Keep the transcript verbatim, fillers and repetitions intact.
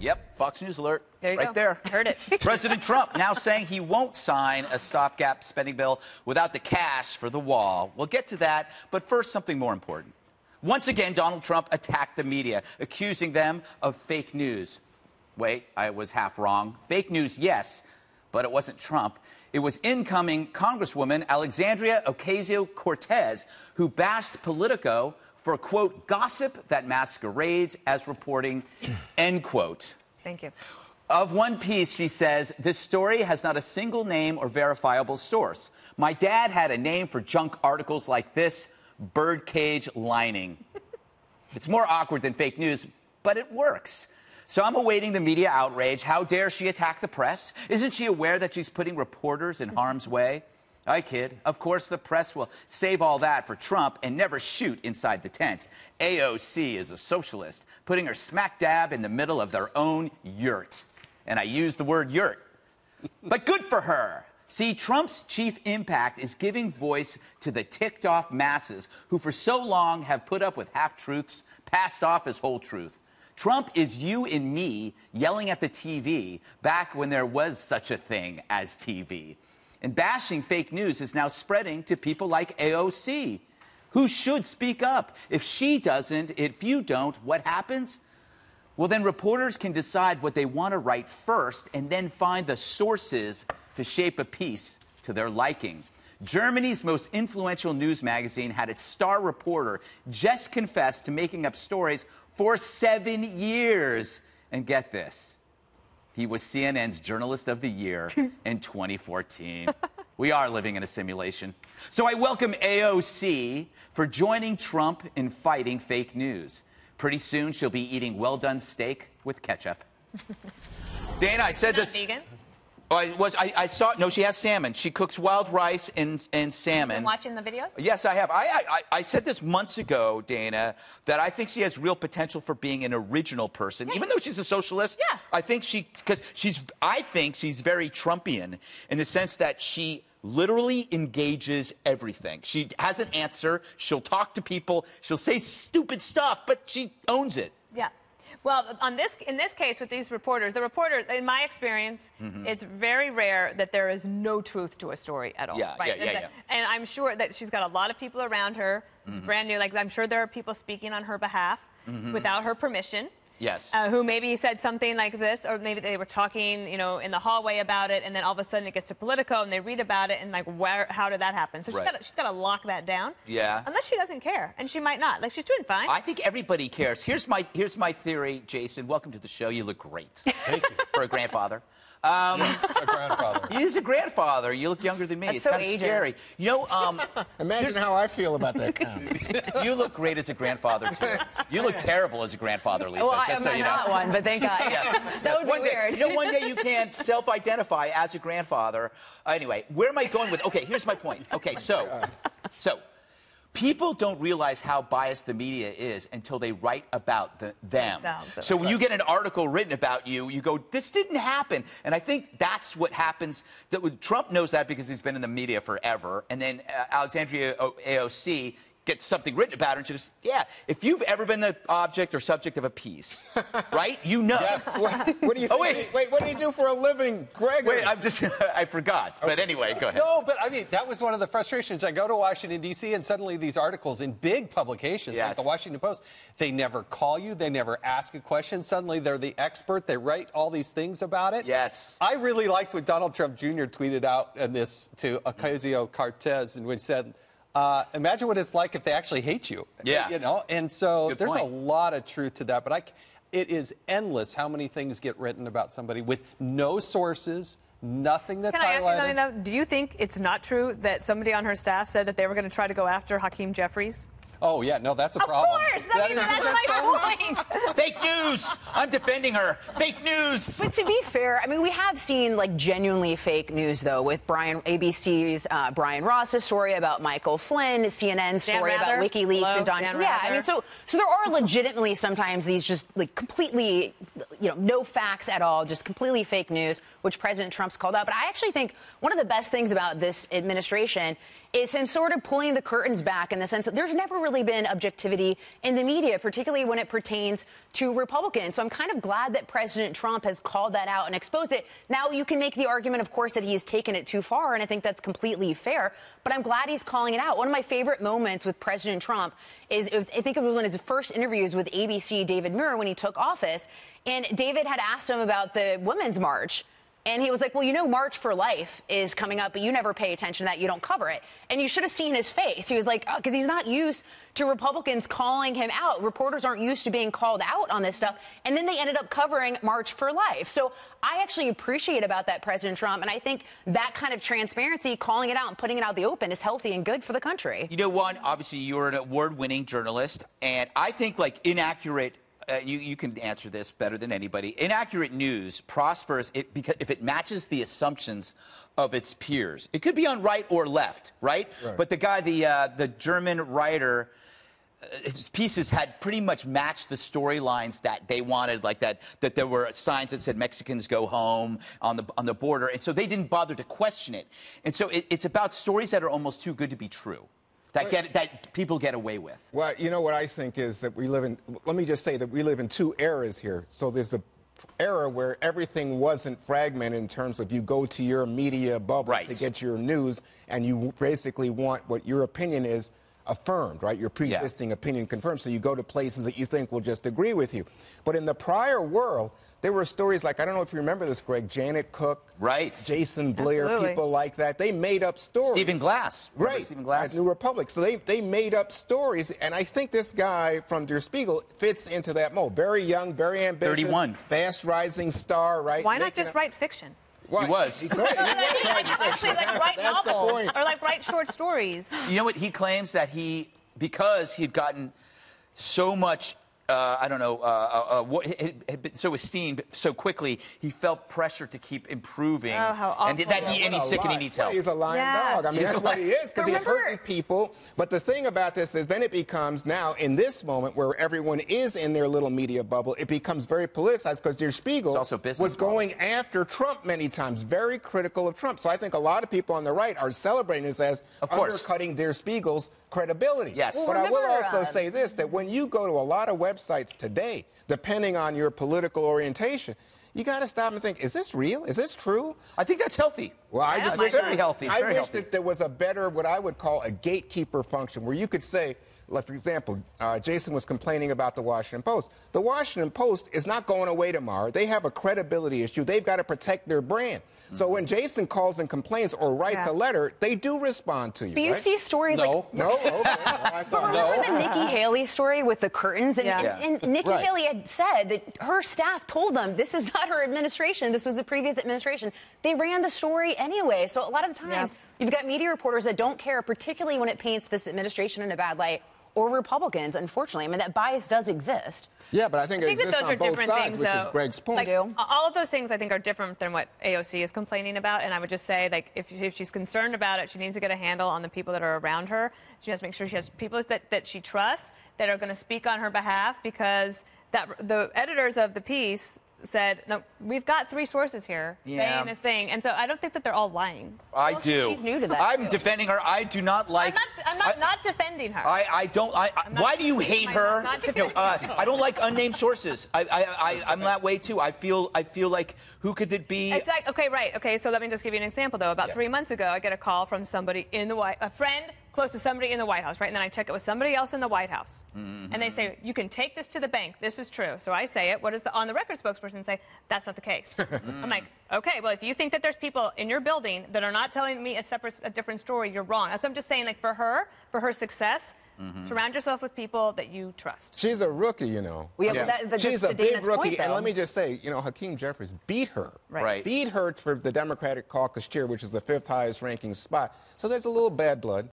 Yep, Fox News alert. There you right go. there. Heard it. President Trump now saying he won't sign a stopgap spending bill without the cash for the wall. We'll get to that, but first, something more important. Once again, Donald Trump attacked the media, accusing them of fake news. Wait, I was half wrong. Fake news, yes, but it wasn't Trump. It was incoming Congresswoman Alexandria Ocasio-Cortez who bashed Politico for, quote, gossip that masquerades as reporting, end quote. Thank you. Of one piece, she says, this story has not a single name or verifiable source. My dad had a name for junk articles like this, birdcage lining. It's more awkward than fake news, but it works. So I'm awaiting the media outrage. How dare she attack the press? Isn't she aware that she's putting reporters in harm's way? I kid. Of course, the press will save all that for Trump and never shoot inside the tent. A O C is a socialist, putting her smack dab in the middle of their own yurt. And I use the word yurt. But good for her. See, Trump's chief impact is giving voice to the ticked-off masses who for so long have put up with half-truths passed off as whole truth. Trump is you and me yelling at the T V back when there was such a thing as T V. And bashing fake news is now spreading to people like A O C, who should speak up. If she doesn't, if you don't, what happens? Well, then reporters can decide what they want to write first and then find the sources to shape a piece to their liking. Germany's most influential news magazine had its star reporter just confess to making up stories for seven years. And get this. He was C N N's Journalist of the Year in twenty fourteen. We are living in a simulation. So I welcome A O C for joining Trump in fighting fake news. Pretty soon she'll be eating well-done steak with ketchup. Dana, I said this. Vegan? Oh, I was. I, I saw. No, she has salmon. She cooks wild rice and and salmon. Been watching the videos? Yes, I have. I, I I said this months ago, Dana, that I think she has real potential for being an original person, even though she's a socialist. Yeah. I think she because she's. I think she's very Trumpian in the sense that she literally engages everything. She has an answer. She'll talk to people. She'll say stupid stuff, but she owns it. Yeah. Well, on this, in this case with these reporters, the reporters, in my experience, mm-hmm. it's very rare that there is no truth to a story at all. Yeah, right? yeah, yeah, yeah. And I'm sure that she's got a lot of people around her. It's mm-hmm. brand new. Like, I'm sure there are people speaking on her behalf mm-hmm. without her permission. Yes. Uh, who maybe said something like this, or maybe they were talking, you know, in the hallway about it, and then all of a sudden it gets to Politico, and they read about it, and like, where, how did that happen? So she's right. got she's got to lock that down. Yeah. Unless she doesn't care, and she might not. Like, she's doing fine. I think everybody cares. Here's my here's my theory, Jason. Welcome to the show. You look great. Thank you. For a grandfather. Um, yes, a grandfather. He is a grandfather. You look younger than me. That's it's so kind of scary. You know, um, imagine how I feel about that comment. You look great as a grandfather too. You look terrible as a grandfather, Lisa. Well, just I'm so you know. not one, but thank God. Yes, that yes. would One be day, weird. you know, one day you can self-identify as a grandfather. Uh, anyway, where am I going with? Okay, here's my point. Okay, so, so. People don't realize how biased the media is until they write about the, them. Themselves. So when you get an article written about you, you go, this didn't happen. And I think that's what happens. That Trump knows that because he's been in the media forever. And then uh, Alexandria A O C gets something written about her, and she goes, yeah, if you've ever been the object or subject of a piece, right, you know. Yes. What, what do you think? Oh, wait. He, wait, what do you do for a living, Gregory? Wait, I'm just, I forgot. But Okay. anyway, go ahead. No, but I mean, that was one of the frustrations. I go to Washington, D C, and suddenly these articles in big publications Yes. like the Washington Post, they never call you, they never ask a question. Suddenly they're the expert, they write all these things about it. Yes. I really liked what Donald Trump Junior tweeted out in this to Ocasio-Cortez, in which said, Uh, imagine what it's like if they actually hate you. Yeah. You know, and so Good there's point. a lot of truth to that. But I, it is endless how many things get written about somebody with no sources, nothing that's Can I ask you highlighted. something, though? Do you think it's not true that somebody on her staff said that they were going to try to go after Hakeem Jeffries? Oh, yeah, no, that's a Of problem. course! I mean, that's my point! Fake news! I'm defending her. Fake news! But to be fair, I mean, we have seen, like, genuinely fake news, though, with Brian, A B C's uh, Brian Ross's story about Michael Flynn, C N N's Dan story Rather? about WikiLeaks Hello, and Don. Dan Yeah, Rather. I mean, so so there are legitimately sometimes these just, like, completely you know, no facts at all, just completely fake news, which President Trump's called out. But I actually think one of the best things about this administration is him sort of pulling the curtains back in the sense that there's never really been objectivity in the media, particularly when it pertains to Republicans. So I'm kind of glad that President Trump has called that out and exposed it. Now, you can make the argument, of course, that he has taken it too far, and I think that's completely fair. But I'm glad he's calling it out. One of my favorite moments with President Trump is, I think it was one of his first interviews with A B C David Muir when he took office. And David had asked him about the Women's March. And he was like, well, you know, March for Life is coming up, but you never pay attention to that. You don't cover it. And you should have seen his face. He was like, oh, because he's not used to Republicans calling him out. Reporters aren't used to being called out on this stuff. And then they ended up covering March for Life. So I actually appreciate about that President Trump. And I think that kind of transparency, calling it out and putting it out the open, is healthy and good for the country. You know, one, obviously, you're an award-winning journalist. And I think, like, inaccurate Uh, you, you can answer this better than anybody. Inaccurate news prospers it, because if it matches the assumptions of its peers. It could be on right or left, right? Right. But the guy, the uh, the German writer, uh, his pieces had pretty much matched the storylines that they wanted, like that that there were signs that said Mexicans go home on the on the border, and so they didn't bother to question it. And so it, it's about stories that are almost too good to be true. That get that people get away with. Well, you know what I think is that we live in, let me just say that we live in two eras here. So there's the era where everything wasn't fragmented in terms of you go to your media bubble Right. to get your news, and you basically want what your opinion is affirmed, right? Your pre-existing Yeah. opinion confirmed. So you go to places that you think will just agree with you. But in the prior world, there were stories like, I don't know if you remember this, Greg, Janet Cook, Right. Jason Blair, Absolutely. people like that. They made up stories. Stephen Glass. Remember Right, Stephen Glass. at New Republic. So they, they made up stories, and I think this guy from Der Spiegel fits into that mold. Very young, very ambitious. thirty-one. Fast rising star, right? Why not Making just up- write fiction? Well, He was. He could. He was like, writing actually, fiction. like write That's the novels point. or like write short stories. You know what? He claims that he, because he had gotten so much, uh, I don't know, uh, uh, uh, what had, had been so esteemed so quickly, he felt pressure to keep improving. Oh, how And awful. that he, and he's What a sick and he lie. needs Well, help. He's a lying Yeah. dog. I mean, He's that's a what li- he is, because he's Remember- hurting people. But the thing about this is then it becomes now, in this moment where everyone is in their little media bubble, it becomes very politicized because Der Spiegel It's also a business was model. going after Trump many times, very critical of Trump. So I think a lot of people on the right are celebrating this as Of course. undercutting Der Spiegel's credibility. Yes. Well, But I will remember, also uh, say this, that when you go to a lot of websites today, depending on your political orientation, you got to stop and think, is this real? Is this true? I think that's healthy. Well, I Yeah, just my wish It's very God. healthy. It's I very wish healthy. that there was a better, what I would call a gatekeeper function, where you could say, like, for example, uh, Jason was complaining about the Washington Post. The Washington Post is not going away tomorrow. They have a credibility issue. They've got to protect their brand. So when Jason calls and complains or writes Yeah. a letter, they do respond to you. Do you right? see stories No. like... No? Okay. Well, I thought Remember the Nikki Haley story with the curtains? And, Yeah. and, and Nikki Right. Haley had said that her staff told them this is not her administration. This was the previous administration. They ran the story anyway. So a lot of the times, Yeah. you've got media reporters that don't care, particularly when it paints this administration in a bad light, or Republicans, unfortunately. I mean, that bias does exist. Yeah, but I think I it think that exists those on are both different sides, things, which is though. Greg's point. Like, do. all of those things, I think, are different than what A O C is complaining about. And I would just say, like, if, if she's concerned about it, she needs to get a handle on the people that are around her. She has to make sure she has people that, that she trusts that are going to speak on her behalf, because that the editors of the piece said, no, we've got three sources here Yeah. saying this thing. And so I don't think that they're all lying. I Well, do. she's new to that, I'm too. defending her. I do not like. I'm not, I'm not, I- not defending her. I, I don't. I, I, not why do you hate defending her? my- not You know, defending uh, I don't like unnamed sources. I, I, I, I'm that way too. I feel. I feel like who could it be? It's like, okay, right. Okay, so let me just give you an example, though. About Yeah. three months ago, I get a call from somebody in the White, a friend close to somebody in the White House, right? And then I check it with somebody else in the White House. Mm-hmm. And they say, you can take this to the bank. This is true. So I say it. What does the on-the-record spokesperson say? That's not the case. I'm like, okay, well, if you think that there's people in your building that are not telling me a separate, a different story, you're wrong. That's what I'm just saying, like, for her, for her success, Mm-hmm. surround yourself with people that you trust. She's a rookie, you know. We have, Yeah. that, that, She's just a to big Dana's rookie, point, and though. let me just say, you know, Hakeem Jeffries beat her. Right. Right. Beat her for the Democratic caucus chair, which is the fifth highest ranking spot. So there's a little bad blood.